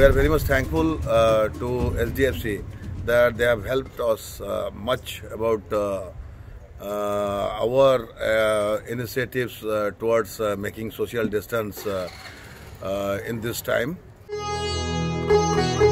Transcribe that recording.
are very much thankful to SDFC that they have helped us much about our initiatives towards making social distance in this time.